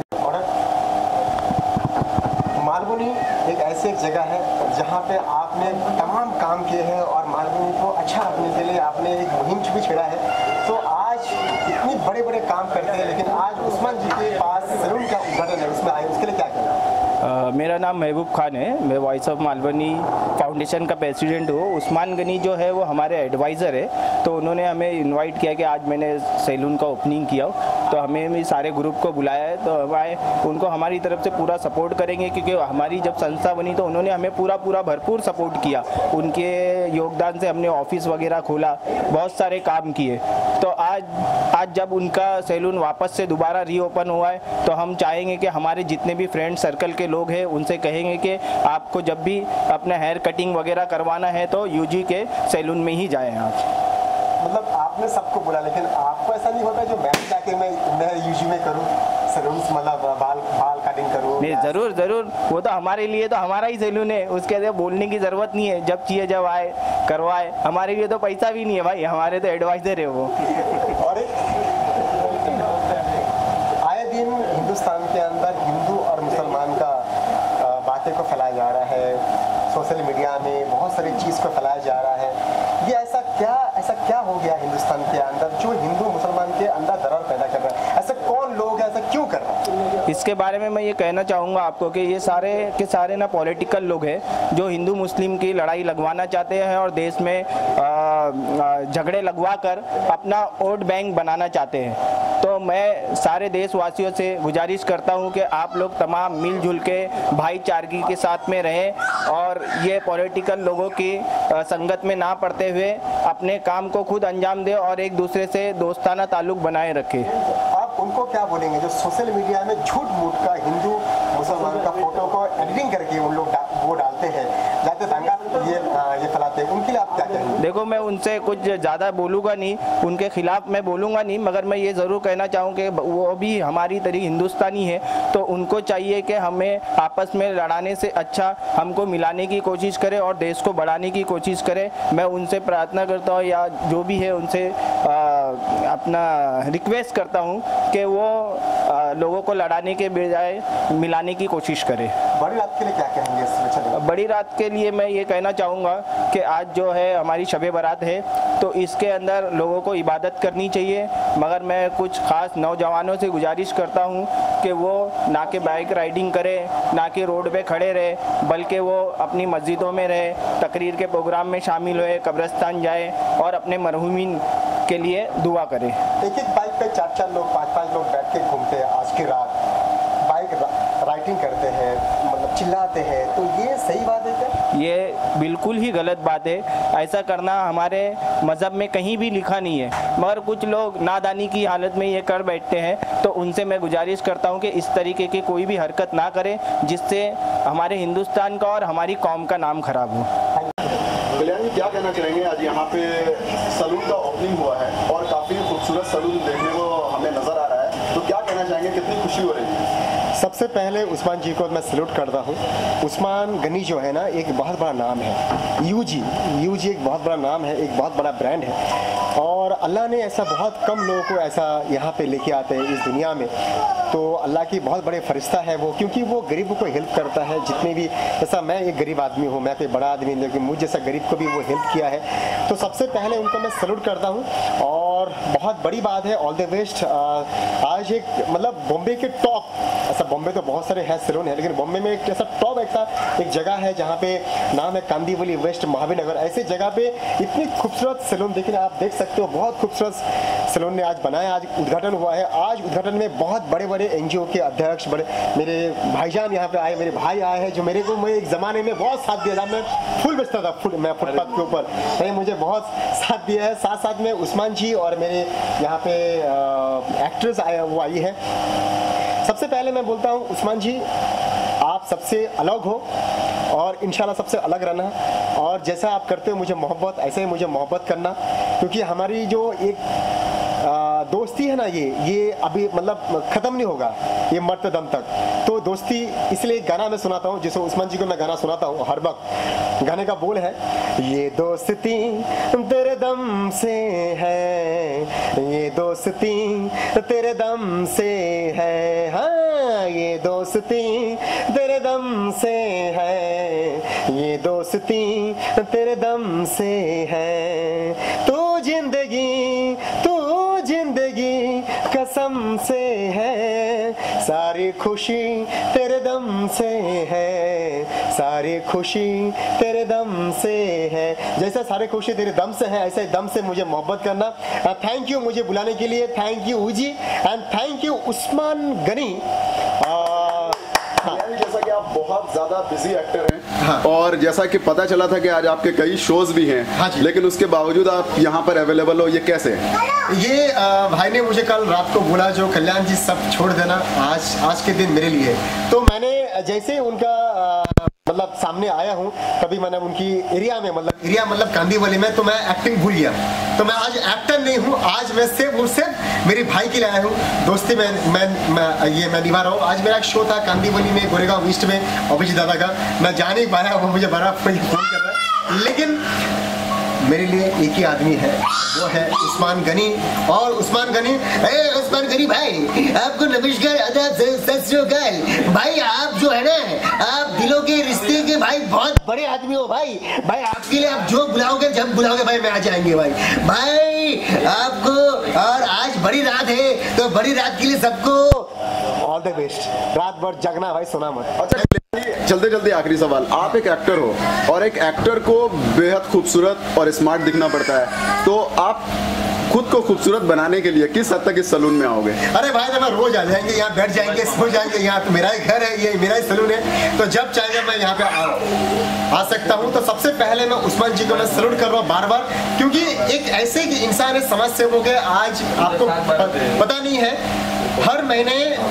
मालवनी एक ऐसी एक जगह है जहाँ पे आपने तमाम काम किए हैं और मालवनी को अच्छा रखने के लिए आपने एक मुहिम भी छेड़ा है। तो आज इतने बड़े बड़े काम करते हैं, लेकिन आज उस्मान जी के पास सैलून का उद्घाटन है, उसमें आए, उसके लिए क्या कहना? Uh, मेरा नाम महबूब खान है, मैं वॉइस ऑफ मालवनी फाउंडेशन का प्रेसिडेंट हूँ। उस्मान गनी जो है वो हमारे एडवाइज़र है, तो उन्होंने हमें इनवाइट किया कि आज मैंने सैलून का ओपनिंग किया, तो हमें भी सारे ग्रुप को बुलाया है। तो हमारे उनको हमारी तरफ से पूरा सपोर्ट करेंगे, क्योंकि हमारी जब संस्था बनी तो उन्होंने हमें पूरा पूरा भरपूर सपोर्ट किया। उनके योगदान से हमने ऑफिस वगैरह खोला, बहुत सारे काम किए। तो आज आज जब उनका सैलून वापस से दोबारा रीओपन हुआ है, तो हम चाहेंगे कि हमारे जितने भी फ्रेंड सर्कल के लोग हैं उनसे कहेंगे कि आपको जब भी अपना हेयर कटिंग वगैरह करवाना है तो यूजी के सैलून में ही जाएं आप। मतलब आपने सबको बोला, लेकिन आपको ऐसा नहीं होता जो मैं जाके मैं मैं यूजी में करूं सैलून, मतलब बाल बाल कटिंग करूं? नहीं, ज़रूर ज़रूर, वो तो हमारे लिए तो हमारा ही सैलून है, उसके लिए बोलने की ज़रूरत नहीं है। जब चाहिए जब आए करवाए, हमारे लिए तो पैसा भी नहीं है भाई, हमारे तो एडवाइज़र है वो। और आए दिन हिंदुस्तान के अंदर हिंदू और मुसलमान का बातें को फैलाया जा रहा है, सोशल मीडिया में बहुत सारी चीज़ को फैलाया जा रहा है। ये ऐसा क्या ऐसा क्या हो गया हिंदुस्तान के अंदर जो हिंदू मुसलमान के अंदर दरार पैदा कर रहा है? ऐसे कौन लोग ऐसा क्यों कर रहे हैं? इसके बारे में मैं ये कहना चाहूँगा आपको कि ये सारे के सारे ना पॉलिटिकल लोग हैं जो हिंदू मुस्लिम की लड़ाई लगवाना चाहते हैं और देश में झगड़े लगवा कर अपना वोट बैंक बनाना चाहते हैं। तो मैं सारे देशवासियों से गुजारिश करता हूं कि आप लोग तमाम मिलजुल के भाईचारगी के साथ में रहें और ये पॉलिटिकल लोगों की संगत में ना पड़ते हुए अपने काम को खुद अंजाम दें और एक दूसरे से दोस्ताना ताल्लुक बनाए रखें। आप उनको क्या बोलेंगे जो सोशल मीडिया में झूठ मूठ का हिंदू मुसलमान का फोटो को एडिटिंग करके उन लोग वो डालते हैं, जाते दंगा ये ये फैलाते हैं, उनके लिए आप क्या कहेंगे? देखो, मैं उनसे कुछ ज़्यादा बोलूँगा नहीं, उनके खिलाफ मैं बोलूँगा नहीं, मगर मैं ये ज़रूर कहना चाहूँ कि वो भी हमारी तरह हिंदुस्तानी है, तो उनको चाहिए कि हमें आपस में लड़ाने से अच्छा हमको मिलाने की कोशिश करें और देश को बढ़ाने की कोशिश करें। मैं उनसे प्रार्थना करता हूँ या जो भी है उनसे आ, अपना रिक्वेस्ट करता हूँ कि वो आ, लोगों को लड़ाने के बजाय मिलाने की कोशिश करें। बड़ी रात के लिए क्या कहेंगे? बड़ी रात के लिए मैं ये कहना चाहूँगा कि आज जो है हमारी शब बारात है, तो इसके अंदर लोगों को इबादत करनी चाहिए, मगर मैं कुछ ख़ास नौजवानों से गुजारिश करता हूँ कि वो ना कि बाइक राइडिंग करें, ना कि रोड पे खड़े रहे, बल्कि वो अपनी मस्जिदों में रहे, तकरीर के प्रोग्राम में शामिल हुए, कब्रिस्तान जाए और अपने मरहूमीन के लिए दुआ करें। एक एक बाइक पे चार चार लोग पाँच पाँच लोग बैठ के घूमते हैं, आज की रात बाइक राइडिंग करते हैं, मतलब चिल्लाते हैं, तो ये सही बात है क्या? ये बिल्कुल ही गलत बात है। ऐसा करना हमारे मज़हब में कहीं भी लिखा नहीं है, मगर कुछ लोग नादानी की हालत में ये कर बैठते हैं। तो उनसे मैं गुजारिश करता हूँ कि इस तरीके की कोई भी हरकत ना करें जिससे हमारे हिंदुस्तान का और हमारी कौम का नाम खराब हो। कल्याण जी, क्या कहना चाहेंगे? आज यहाँ पे सलून का ओपनिंग हुआ है और काफ़ी खूबसूरत सलून देखने को हमें नज़र आ रहा है, तो क्या कहना चाहेंगे, कितनी खुशी हो रही है? सबसे पहले उस्मान जी को मैं सैल्यूट करता हूँ। उस्मान गनी जो है ना, एक बहुत बड़ा नाम है। यूजी यूजी एक बहुत बड़ा नाम है, एक बहुत बड़ा ब्रांड है, और अल्लाह ने ऐसा बहुत कम लोगों को ऐसा यहाँ पे लेके आते हैं इस दुनिया में। तो अल्लाह की बहुत बड़े फरिश्ता है वो, क्योंकि वो गरीबों को हेल्प करता है। जितने भी, जैसा मैं एक गरीब आदमी हूँ, मैं कोई बड़ा आदमी, लेकिन मुझ जैसा गरीब को भी वो हेल्प किया है। तो सबसे पहले उनको मैं सैल्यूट करता हूँ। और बहुत बड़ी बात है, ऑल द बेस्ट। आज एक मतलब बॉम्बे के टॉप, ऐसा बॉम्बे तो बहुत सारे हैं सैलून है, लेकिन बॉम्बे में एक ऐसा टॉप ऐसा एक जगह है जहाँ पे नाम है कांदीवली वेस्ट महावीर नगर। ऐसे जगह पे इतनी खूबसूरत सैलून देखिए, आप देख सकते हो, बहुत खूबसूरत सैलून ने आज बनाया, आज उद्घाटन हुआ है। आज उद्घाटन में बहुत बड़े बड़े एनजीओ के अध्यक्ष, बड़े मेरे भाईजान यहाँ पे आए, मेरे भाई आए हैं, जो मेरे को मैं एक ज़माने में बहुत साथ दिया था। मैं फूल बेचता था, फूल मैं फुटपाथ के ऊपर, नहीं मुझे बहुत साथ दिया है। साथ साथ में उस्मान जी और मेरे यहाँ पे एक्ट्रेस आए वो आई है। सबसे पहले मैं बोलता हूँ उस्मान जी, आप सबसे अलग हो और इंशाल्लाह सबसे अलग रहना, और जैसा आप करते हो मुझे मोहब्बत, ऐसे ही मुझे मोहब्बत करना, क्योंकि हमारी जो एक आ, दोस्ती है ना, ये ये अभी मतलब ख़त्म नहीं होगा, ये मरते दम तक। तो दोस्ती, इसलिए एक गाना मैं सुनाता हूँ, जिसे उस्मान जी को मैं गाना सुनाता हूँ हर वक्त। गाने का बोल है, ये दोस्ती तेरे दम से है, ये दोस्ती तेरे दम से है, हाँ ये दोस्ती तेरे दम से है, ये दोस्ती तेरे दम से है। तू जिंदगी तू जिंदगी कसम से है, सारी खुशी तेरे दम से है, सारी खुशी तेरे दम से है। जैसा सारी खुशी तेरे दम से है, ऐसे दम से मुझे मोहब्बत करना। थैंक यू मुझे बुलाने के लिए, thank you UG, and thank you Usman Gani. जैसा कि आप बहुत ज्यादा बिजी एक्टर हैं, हाँ। और जैसा कि पता चला था कि आज आपके कई शोज भी हैं, हाँ, लेकिन उसके बावजूद आप यहाँ पर अवेलेबल हो, ये कैसे? ये आ, भाई ने मुझे कल रात को बोला, जो कल्याण जी सब छोड़ देना आज आज के दिन मेरे लिए। तो मैंने जैसे उनका आ, मतलब सामने आया हूँ, कभी मैंने उनकी एरिया में, मतलब एरिया मतलब कांदीवली में, तो मैं एक्टिंग भूल गया। तो मैं आज एक्टर नहीं हूँ, आज मैं सिर्फ और सिर्फ मेरे भाई के लिए आया हूँ, दोस्ती में मैं, मैं ये मैं निभा रहा हूँ। आज मेरा एक शो था कांदीवली में, गोरेगांव ईस्ट में, अभिजीत दादा का। मैं जा नहीं पाया, वो मुझे बड़ा फोन कर रहा है, लेकिन मेरे लिए एक ही आदमी है, वो है उस्मान गनी। और उस्मान गनी, ए उस्मान गनी भाई, आपको नमस्कार, आदाब, सत श्री अकाल भाई। आप जो है ना, आप दिलों के रिश्ते के भाई बहुत बड़े आदमी हो भाई। भाई आपके लिए आप जो बुलाओगे, जब बुलाओगे भाई, मैं आ जाएंगे भाई। भाई आपको, और आज बड़ी रात है, तो बड़ी रात के लिए सबको ऑल द बेस्ट। रात भर जगना भाई, सोना मत। अच्छा, जल्दी जल्दी आखिरी सवाल, आप एक एक्टर हो और एक एक्टर को बेहद खूबसूरत और स्मार्ट दिखना पड़ता है, तो आप खुद को खूबसूरत बनाने के लिए किस हद तक इस सलून में आओगे? अरे भाई, जब रोज आ जाएंगे, यहाँ बैठ जाएंगे, सो जाएंगे, यहाँ तो मेरा ही घर है, ये मेरा ही सलून है, तो जब चाहेंगे मैं यहाँ पे आ, आ सकता हूँ। तो सबसे पहले मैं उस्मान जी को मैं सैल्यूट कर रहा हूँ बार बार, क्योंकि एक ऐसे इंसान है, समाज सेवक है। आज आपको पता नहीं है, हर महीने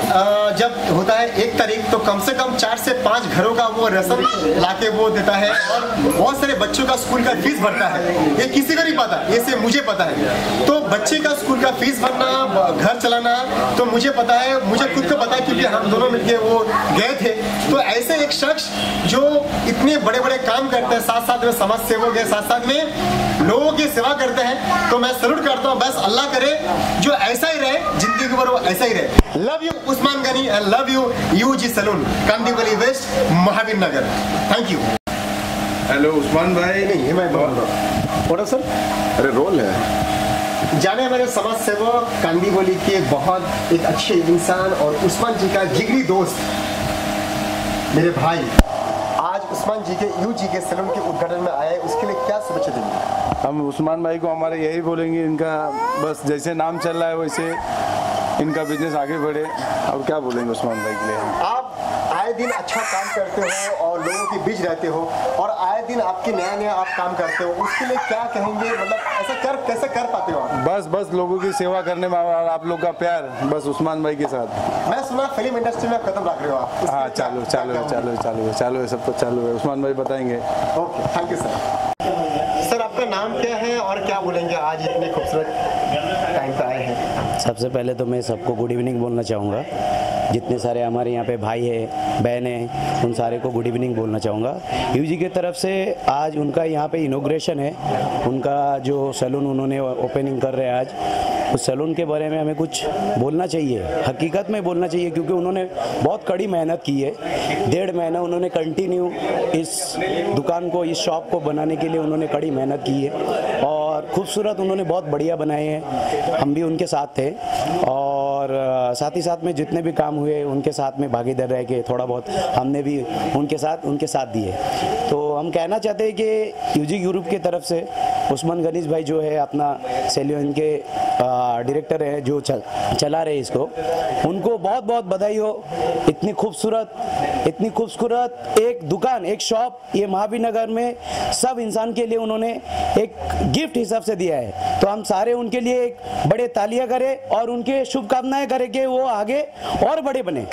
जब होता है एक तारीख, तो कम से कम चार से पांच घरों का वो रस्म लाके वो देता है, और बहुत सारे बच्चों का स्कूल का फीस भरता है। ये किसी को नहीं पता, ये सिर्फ मुझे पता है। तो बच्चे का स्कूल का फीस भरना, घर चलाना, तो मुझे पता है, मुझे खुद को पता है, क्योंकि हम दोनों मिलके वो गए थे। तो ऐसे एक शख्स जो इतने बड़े बड़े काम करते हैं, साथ साथ में समाज सेवक है, साथ साथ में लोगों की सेवा करते हैं, तो मैं सैल्यूट करता हूँ। बस अल्लाह करे जो ऐसा ही रहे जिंदगी भर, वो ऐसा ही रहे। Love you Usman Gani and love you UG salon, Kandivali west, Mahavir Nagar. Thank you. Hello Usman भाई। नहीं, मैं बोल रहा हूँ सर। अरे रोल है, जाने मेरे समाज सेवक, कांदीवली के बहुत एक अच्छे इंसान, और उस्मान जी का जिगरी दोस्त, मेरे भाई आज उस्मान जी के यू जी के सैलून के उद्घाटन में आए, उसके लिए क्या शुभेच्छा देंगे? हम उस्मान भाई को हमारे यही बोलेंगे, इनका बस जैसे नाम चल रहा है वैसे इनका बिजनेस आगे बढ़े। और क्या बोलेंगे उस्मान भाई के लिए? आप आए दिन अच्छा काम करते हो और लोगों के बीच रहते हो और आए दिन आपके नया नया आप काम करते हो, उसके लिए क्या कहेंगे? मतलब ऐसा कर कैसे कर पाते हो आप? बस बस लोगों की सेवा करने में और आप लोग का प्यार बस उस्मान भाई के साथ। मैं सुना फिल्म इंडस्ट्री में कदम रख रहे हो आप। हाँ चालू चालू है चालू है चालू है चालू है सब कुछ चालू है, उस्मान भाई बताएंगे। Okay, thank you sir. Sir आपका नाम क्या है और क्या बोलेंगे आज इतने खूबसूरत टाइम पे आए हैं? सबसे पहले तो मैं सबको गुड इवनिंग बोलना चाहूँगा। जितने सारे हमारे यहाँ पे भाई है बहन है उन सारे को गुड इवनिंग बोलना चाहूँगा। यूजी की तरफ से आज उनका यहाँ पे इनॉग्रेशन है, उनका जो सैलून उन्होंने ओपनिंग कर रहे हैं आज, उस सैलून के बारे में हमें कुछ बोलना चाहिए, हकीकत में बोलना चाहिए, क्योंकि उन्होंने बहुत कड़ी मेहनत की है। डेढ़ महीना उन्होंने कंटिन्यू इस दुकान को, इस शॉप को बनाने के लिए उन्होंने कड़ी मेहनत की है और खूबसूरत उन्होंने बहुत बढ़िया बनाए हैं। हम भी उनके साथ थे और साथ ही साथ में जितने भी काम हुए उनके साथ में भागीदार रह के थोड़ा बहुत हमने भी उनके साथ उनके साथ दिए। तो हम कहना चाहते हैं कि यूजी ग्रुप की तरफ से उस्मान गनीज भाई जो है अपना सैलून के डायरेक्टर है जो चल, चला रहे इसको, उनको बहुत बहुत बधाई हो। इतनी खूबसूरत इतनी खूबसूरत एक दुकान, एक शॉप ये महावीर नगर में सब इंसान के लिए उन्होंने एक गिफ्ट हिसाब से दिया है। तो हम सारे उनके लिए एक बड़े तालियां करें और उनके शुभकामनाएं करें कि वो आगे और बड़े बने।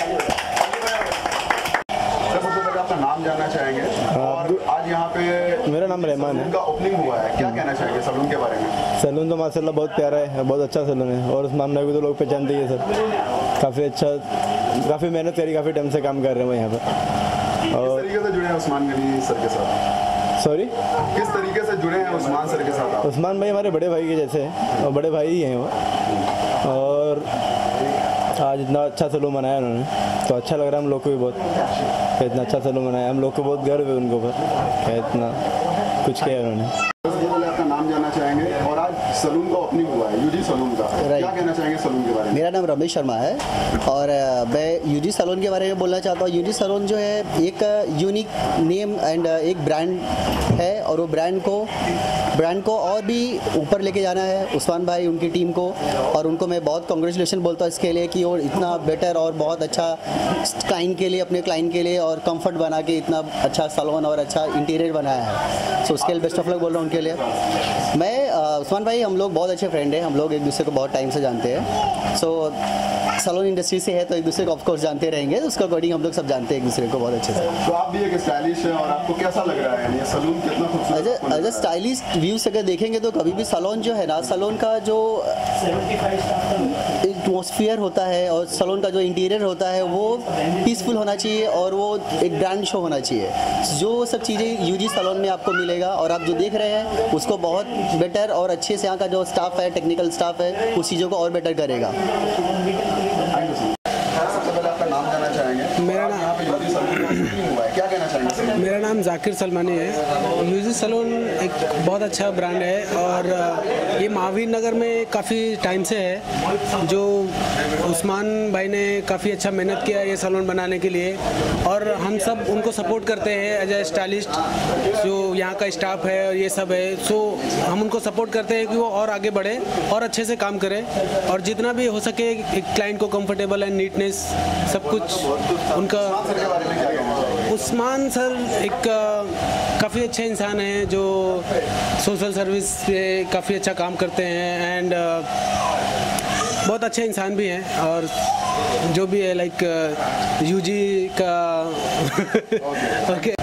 आपका नाम जानना चाहेंगे और आज यहाँ पे मेरा नाम रहमान है, उनका ओपनिंग हुआ है, क्या कहना चाहेंगे सैलून के बारे में? सैलून तो माशाल्लाह बहुत प्यारा है, बहुत अच्छा सैलून है और उस्मान भाई को तो लोग पहचानते ही है सर। काफ़ी अच्छा, काफ़ी मेहनत करी, काफ़ी टाइम से काम कर रहे हैं यहाँ पर। और किस तरीके से जुड़े हैं उस्मान गनी सर के साथ? सॉरी, किस तरीके से जुड़े हैं उस्मान सर के साथ? उस्मान भाई हमारे बड़े भाई के जैसे हैं और बड़े भाई ही हैं वो, और आज इतना अच्छा सैलून बनाया उन्होंने तो अच्छा लग रहा है हम लोग को भी बहुत, इतना अच्छा सैलून बनाया, हम लोग को बहुत गर्व है उनको पर, इतना कुछ किया उन्होंने। आपका नाम जानना चाहेंगे और आज सैलून का ओपनिंग हुआ है यूजी सैलून का, क्या कहना चाहेंगे सैलून के बारे में? मेरा नाम रमेश शर्मा है और मैं यूजी सैलून के बारे में बोलना चाहता हूँ। यूजी सैलून जो है एक यूनिक नेम एंड एक ब्रांड है और वो ब्रांड को ब्रांड को और भी ऊपर लेके जाना है उस्मान भाई उनकी टीम को, और उनको मैं बहुत कांग्रेचुलेशन बोलता हूँ इसके लिए कि वो इतना बेटर और बहुत अच्छा क्लाइंट के लिए, अपने क्लाइंट के लिए और कंफर्ट बना के इतना अच्छा सैलून और अच्छा इंटीरियर बनाया है। सो उसके लिए बेस्ट ऑफ लक बोल रहा हूँ उनके लिए। मैं उस्मान भाई हम लोग बहुत अच्छे फ्रेंड हैं, हम लोग एक दूसरे को बहुत टाइम से जानते हैं। सो सैलून इंडस्ट्री से है तो एक दूसरे को ऑफ कोर्स जानते रहेंगे, उसका अकॉर्डिंग हम लोग सब जानते हैं एक दूसरे को बहुत अच्छे से। तो आप भी एक स्टाइलिश है और आपको कैसा लग रहा है ये सैलून कितना खूबसूरत? एज ए स्टाइलिश व्यू से अगर देखेंगे तो कभी भी सैलून जो है ना, सैलून का जो एटमॉस्फेयर होता है और सैलून का जो इंटीरियर होता है वो पीसफुल होना चाहिए और वो एक ब्रांड शो होना चाहिए। जो सब चीज़ें यूजी सैलून में आपको मिलेगा और आप जो देख रहे हैं उसको बहुत बेटर और अच्छे से यहाँ का जो स्टाफ है, टेक्निकल स्टाफ है, उस चीज़ों को और बेटर करेगा। मेरा नाम क्या कहना चाहेंगे? मेरा नाम जाकिर सलमानी है। यूजी सैलून एक बहुत अच्छा ब्रांड है और ये महावीर नगर में काफ़ी टाइम से है। जो उस्मान भाई ने काफ़ी अच्छा मेहनत किया ये सैलून बनाने के लिए और हम सब उनको सपोर्ट करते हैं एज ए स्टाइलिस्ट। जो यहाँ का स्टाफ है और ये सब है, सो हम उनको सपोर्ट करते हैं कि वो और आगे बढ़े और अच्छे से काम करे और जितना भी हो सके एक क्लाइंट को कंफर्टेबल एंड नीटनेस सब कुछ उनका। उस्मान सर एक काफ़ी अच्छे इंसान हैं जो सोशल सर्विस पे काफ़ी अच्छा काम करते हैं एंड बहुत अच्छे इंसान भी हैं और जो भी है लाइक यूजी का ओके।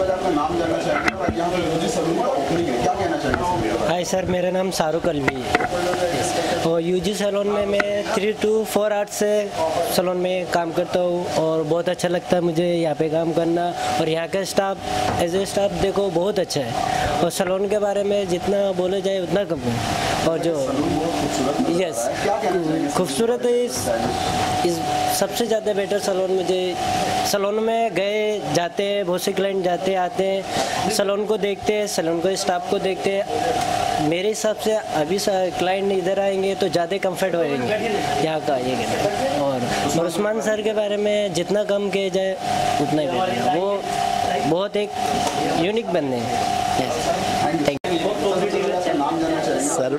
हाय सर, मेरा नाम शाहरुख अलवी है और यूजी सैलून में मैं थ्री टू फोर आवर्स से सैलून में काम करता हूँ और बहुत अच्छा लगता है मुझे यहाँ पे काम करना। और यहाँ का स्टाफ एज ए स्टाफ देखो बहुत अच्छा है और सैलून के बारे में जितना बोला जाए उतना कम है। और जो यस खूबसूरत है इस, इस सबसे ज़्यादा बेटर सैलून मुझे सैलून में गए जाते हैं, बहुत से क्लाइंट जाते आते हैं, सैलून को देखते हैं, सैलून को स्टाफ को देखते हैं। मेरे हिसाब से अभी क्लाइंट इधर आएंगे तो ज़्यादा कंफर्ट होएंगे यहाँ का ये कहना है। और उस्मान सर के बारे में जितना कम किया जाए उतना ही बेटर है, वो बहुत एक यूनिक बंदे हैं। सर सर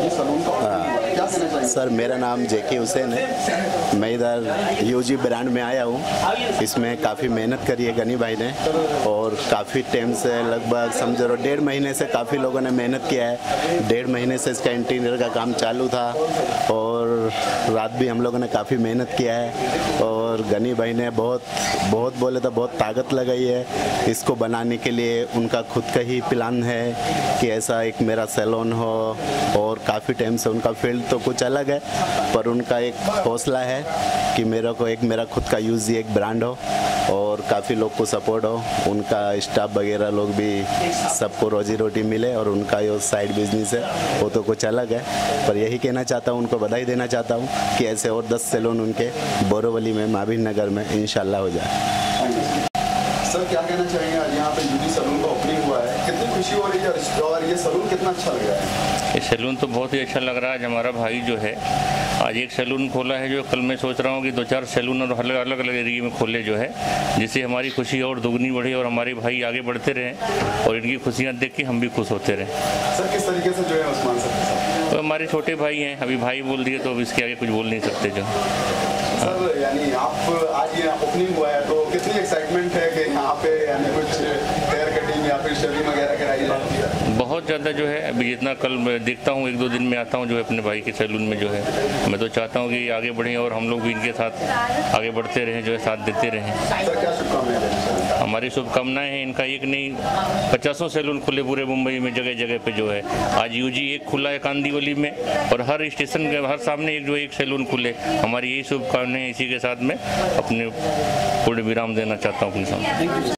हाँ, सर मेरा नाम जेके हुसैन है। मैं इधर यूजी ब्रांड में आया हूँ। इसमें काफ़ी मेहनत करी है गनी भाई ने और काफ़ी टाइम से, लगभग समझो डेढ़ महीने से काफ़ी लोगों ने मेहनत किया है। डेढ़ महीने से इसका इंटीरियर का काम चालू था और रात भी हम लोगों ने काफ़ी मेहनत किया है और गनी भाई ने बहुत बहुत बोले तो बहुत ताकत लगाई है इसको बनाने के लिए। उनका खुद का ही प्लान है कि ऐसा एक मेरा सैलून हो और काफ़ी टाइम से उनका फील्ड तो कुछ अलग है, पर उनका एक हौसला है कि मेरे को एक मेरा खुद का यूज़ी एक ब्रांड हो और काफ़ी लोग को सपोर्ट हो। उनका स्टाफ वगैरह लोग भी सबको रोजी रोटी मिले और उनका जो साइड बिजनेस है वो तो कुछ अलग है। पर यही कहना चाहता हूँ, उनको बधाई देना चाहता हूँ कि ऐसे और दस सैलून उनके बोरीवली में, माभिन नगर में इंशाल्लाह हो जाए। सर क्या कहना चाहेंगे, आज यहाँ पे यूजी सैलून का ओपनिंग हुआ है, कितनी खुशी हो रही है और ये सैलून कितना अच्छा लग रहा है? ये सैलून तो बहुत ही अच्छा लग रहा है। आज हमारा भाई जो है आज एक सैलून खोला है, जो कल मैं सोच रहा हूँ कि दो चार सैलून और अलग अलग अलग एरिया में खोले जो है, जिससे हमारी खुशी और दुगनी बढ़े और हमारे भाई आगे बढ़ते रहें और इनकी खुशियाँ देख के हम भी खुश होते रहें। सर किस तरीके से जो है उस्मान सर? तो हमारे छोटे भाई हैं, अभी भाई बोल दिए तो अब इसके आगे कुछ बोल नहीं सकते जो। सर यानी आप आज ये ओपनिंग हुआ है तो कितनी एक्साइटमेंट है कि यहाँ पे यानी कुछ हेयर कटिंग या फिर शेविंग वगैरह कराई जाती है? बहुत ज़्यादा जो है, अभी जितना कल मैं देखता हूँ एक दो दिन में आता हूँ जो है अपने भाई के सैलून में जो है, मैं तो चाहता हूँ कि आगे बढ़ें और हम लोग भी इनके साथ आगे बढ़ते रहें, जो है साथ देते रहें। सर क्या शुभकामनाएं? हमारी शुभकामनाएं हैं इनका एक नहीं पचासों सैलून खुले पूरे मुंबई में जगह जगह पे जो है। आज यूजी एक खुला है कांदीवली में और हर स्टेशन के हर सामने एक जो एक सैलून खुले। हमारी यही शुभकामनाएं, इसी के साथ में अपने पूर्ण विराम देना चाहता हूँ अपने सामने।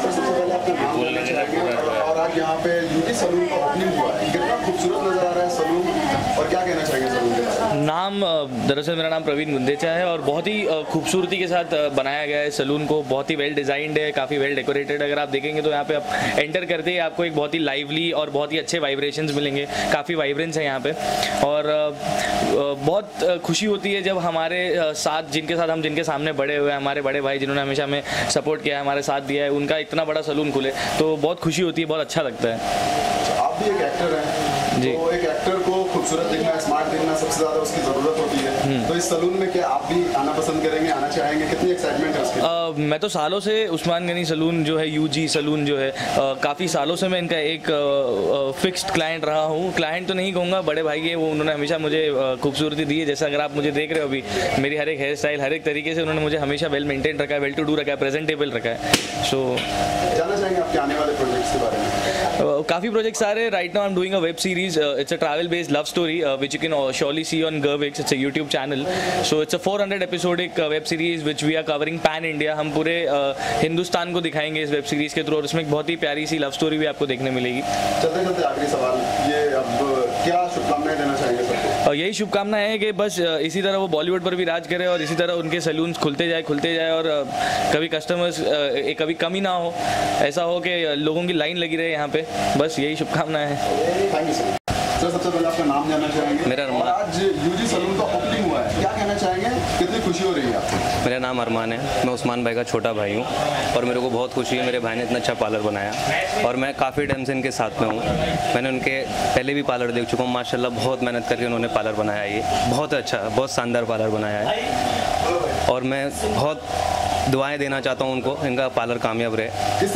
और आज यहाँ पे यूजी सैलून का ओपनिंग हुआ है, कितना खूबसूरत नजर आ रहा है सैलून और क्या कहना चाहेंगे सैलून के बारे में? नाम दरअसल मेरा नाम प्रवीण गुंदेचा है और बहुत ही खूबसूरती के साथ बनाया गया है सैलून को। बहुत ही वेल डिज़ाइंड है, काफ़ी वेल डेकोरेटेड। अगर आप देखेंगे तो यहाँ पे आप एंटर करते ही आपको एक बहुत ही लाइवली और बहुत ही अच्छे वाइब्रेशंस मिलेंगे। काफ़ी वाइब्रेंस है यहाँ पे और बहुत खुशी होती है जब हमारे साथ जिनके साथ हम जिनके सामने बड़े हुए हैं, हमारे बड़े भाई जिन्होंने हमेशा हमें सपोर्ट किया है, हमारे साथ दिया है, उनका इतना बड़ा सैलून खुले तो बहुत खुशी होती है, बहुत अच्छा लगता है। आप भी एक एक्टर हैं जी, तो एक एक्टर को खूबसूरत दिखना, स्मार्ट दिखना सबसे ज़्यादा उसकी ज़रूरत होती है, तो इस सैलून में क्या आप भी आना पसंद करेंगे, आना चाहेंगे? कितनी एक्साइटमेंट है उसकी? uh, मैं तो सालों से उस्मान गनी सैलून जो है, यूजी सैलून जो है, uh, काफ़ी सालों से मैं इनका एक फिक्स्ड uh, क्लाइंट रहा हूँ। क्लाइंट तो नहीं कहूँगा, बड़े भाई है वो, उन्होंने हमेशा मुझे uh, खूबसूरती दी है। जैसा अगर आप मुझे देख रहे हो अभी, मेरी हर एक हेयर स्टाइल, हर एक तरीके से उन्होंने मुझे हमेशा वेल मेंटेन रखा है, वेल टू डू रखा है, प्रेजेंटेबल रखा है। सो जानना चाहेंगे आपके आने वाले प्रोजेक्ट्स के बारे में? काफ़ी प्रोजेक्ट्स आ रहे हैं। Right now I am doing a web series, it's a travel based love story which you can surely see on Gervix. It's a YouTube channel, so it's a four hundred episodic uh, web series which we are covering pan India. हम पूरे uh, Hindustan को दिखाएंगे इस web series के through और उसमें एक बहुत ही प्यारी सी लव स्टोरी भी आपको देखने मिलेगी। चलते चलते आखिरी सवाल, ये अब क्या शुभकामनाएं देना चाहेंगे सबको? यही शुभकामना है कि बस इसी तरह वो बॉलीवुड पर भी राज करे और इसी तरह उनके सैलून खुलते जाए खुलते जाए और कभी कस्टमर्स कभी कमी ना हो, ऐसा हो कि लोगों की लाइन लगी रहे यहाँ पे। बस यही शुभकामना है। Thank you sir. सर सबसे पहले आपका नाम जानना चाहेंगे? मेरा और आज यूजी सैलून का ओपनिंग हुआ है, क्या कहना चाहेंगे, कितनी खुशी हो रही है आपको? मेरा नाम अरमान है, मैं उस्मान भाई का छोटा भाई हूँ और मेरे को बहुत खुशी है मेरे भाई ने इतना अच्छा पार्लर बनाया और मैं काफ़ी टाइम से इनके साथ में हूँ। मैंने उनके पहले भी पार्लर देख चुका हूँ, माशाल्लाह बहुत मेहनत करके उन्होंने पार्लर बनाया। ये बहुत अच्छा, बहुत शानदार पार्लर बनाया है और मैं बहुत दुआएं देना चाहता हूँ उनको, इनका पार्लर कामयाब रहे।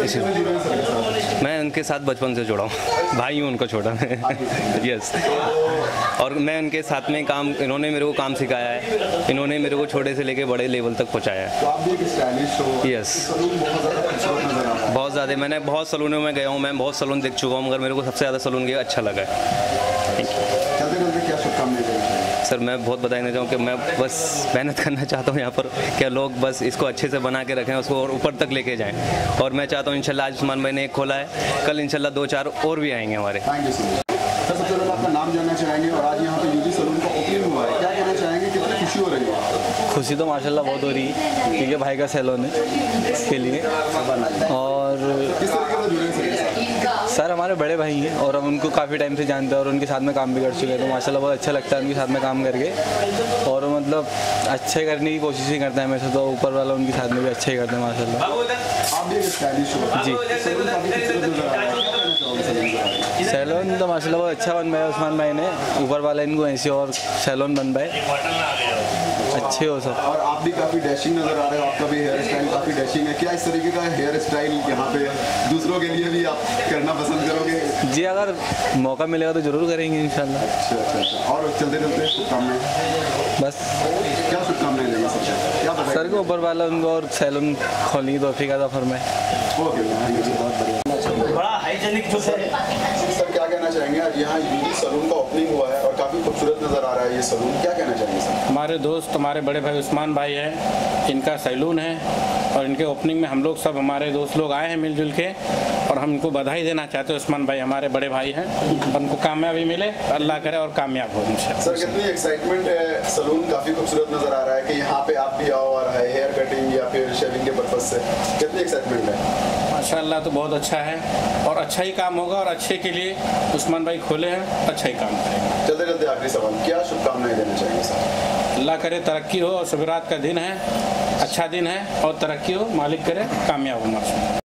मैं उनके साथ बचपन से जुड़ा हूँ, भाई हूँ उनका छोटा मैं। यस, और मैं उनके साथ में काम, इन्होंने मेरे को काम सिखाया है, इन्होंने मेरे को छोटे से लेके बड़े लेवल तक पहुँचाया है। यस, बहुत ज़्यादा। मैंने बहुत सलूनों में गया हूँ, मैं बहुत सलून देख चुका हूँ, मगर मेरे को सबसे ज़्यादा सलून गया अच्छा लगा है। Thank you sir. मैं बहुत बताना चाहूँ कि मैं बस मेहनत करना चाहता हूँ यहाँ पर, क्या लोग बस इसको अच्छे से बना के रखें, उसको और ऊपर तक लेके जाएं और मैं चाहता हूँ इंशाल्लाह आज उस्मान भाई ने एक खोला है, कल इंशाल्लाह दो चार और भी आएंगे हमारे। Thank you sir. सबसे पहले आपका नाम जानना चाहेंगे और आज यहाँ पे यूजी सैलून का ओपनिंग हुआ है, क्या कहना चाहेंगे, कितनी खुशी हो रही है? खुशी तो माशाल्लाह बहुत हो रही है क्योंकि भाई का सैलून है इसके लिए। और किस तरीके से जुड़े हैं सर? हमारे बड़े भाई हैं और हम उनको काफ़ी टाइम से जानते हैं और उनके साथ में काम भी कर चुके हैं, तो माशाल्लाह बहुत अच्छा लगता है उनके साथ में काम करके और मतलब अच्छे करने की कोशिश ही करते हैं हमेशा, तो ऊपर वाला उनके साथ में भी अच्छे ही करते हैं माशाल्लाह। आप भी एक स्टाइलिश हो जी। सैलून तो माशाल्लाह बहुत अच्छा बन पाया उस्मान भाई ने, ऊपर वाला इनको ऐसे और सैलून बन पाए अच्छे हो सब। और आप भी काफ़ी डैशिंग नज़र आ रहे हो, आपका भी हेयर स्टाइल काफ़ी डैशिंग है। क्या इस तरीके का हेयर स्टाइल यहाँ पे दूसरों के लिए भी आप करना पसंद करोगे? जी अगर मौका मिलेगा तो ज़रूर करेंगे इंशाल्लाह। अच्छा अच्छा अच्छा। और चलते चलते शुभकामनाएं, बस क्या शुभकामनाएं देंगे सर? क्या बताएं? सर को ऊपर वाला उनको और सैलून खोलने की तौफीक अता फरमाए। ओके बहुत बढ़िया। बड़ा हाइजेनिक जो है। सर क्या कहना चाहेंगे? आज यहाँ यूजी सलून का ओपनिंग हुआ है और काफ़ी खूबसूरत नज़र आ रहा है ये सलून, क्या कहना चाहेंगे सर? हमारे दोस्त हमारे बड़े भाई उस्मान भाई हैं, इनका सैलून है और इनके ओपनिंग में हम लोग सब हमारे दोस्त लोग आए हैं मिलजुल के, और हम इनको बधाई देना चाहते हैं। उस्मान भाई हमारे बड़े भाई हैं और उनको कामयाबी मिले, अल्लाह करे और कामयाब हो इंशाल्लाह। सर कितनी एक्साइटमेंट है, सलून काफ़ी खूबसूरत नज़र आ रहा है कि यहाँ पे आप भी आओ और हेयर कटिंग या फिर शेविंग के पर्पज से, कितनी एक्साइटमेंट है? माशाल्लाह तो बहुत अच्छा है और अच्छा ही काम होगा और अच्छे के लिए उस्मान भाई खोले हैं, अच्छा ही काम करेंगे। चलते चलते आखिरी सवाल, क्या शुभकामनाएं देना चाहेंगे सर? अल्लाह करे तरक्की हो और शुभरात का दिन है, अच्छा दिन है और तरक्की हो, मालिक करे कामयाब हो माशा।